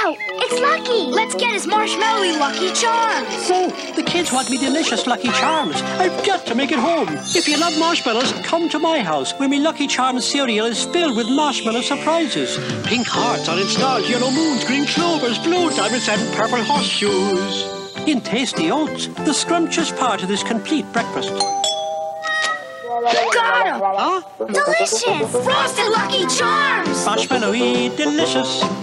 Wow, it's Lucky. Let's get his marshmallowy Lucky Charms. Oh, the kids want me delicious Lucky Charms. I've got to make it home. If you love marshmallows, come to my house, where my Lucky Charms cereal is filled with marshmallow surprises. Pink hearts, orange stars, yellow moons, green clovers, blue diamonds, and purple horseshoes. In tasty oats, the scrumptious part of this complete breakfast. Got him! Huh? Delicious! Frosted Lucky Charms! Marshmallowy delicious.